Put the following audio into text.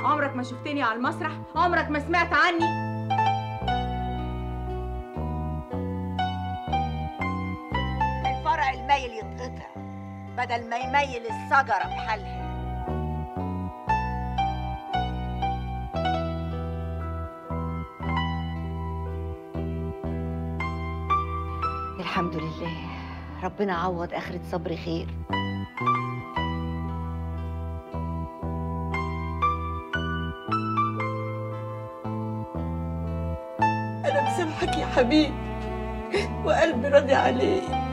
عمرك ما شفتني على المسرح؟ عمرك ما سمعت عني؟ الفرع المايل يتقطع بدل ما يميل الشجرة بحالها. الحمد لله، ربنا عوض آخرة صبري خير. أنا مسامحك يا حبيبي وقلبي راضي عليك.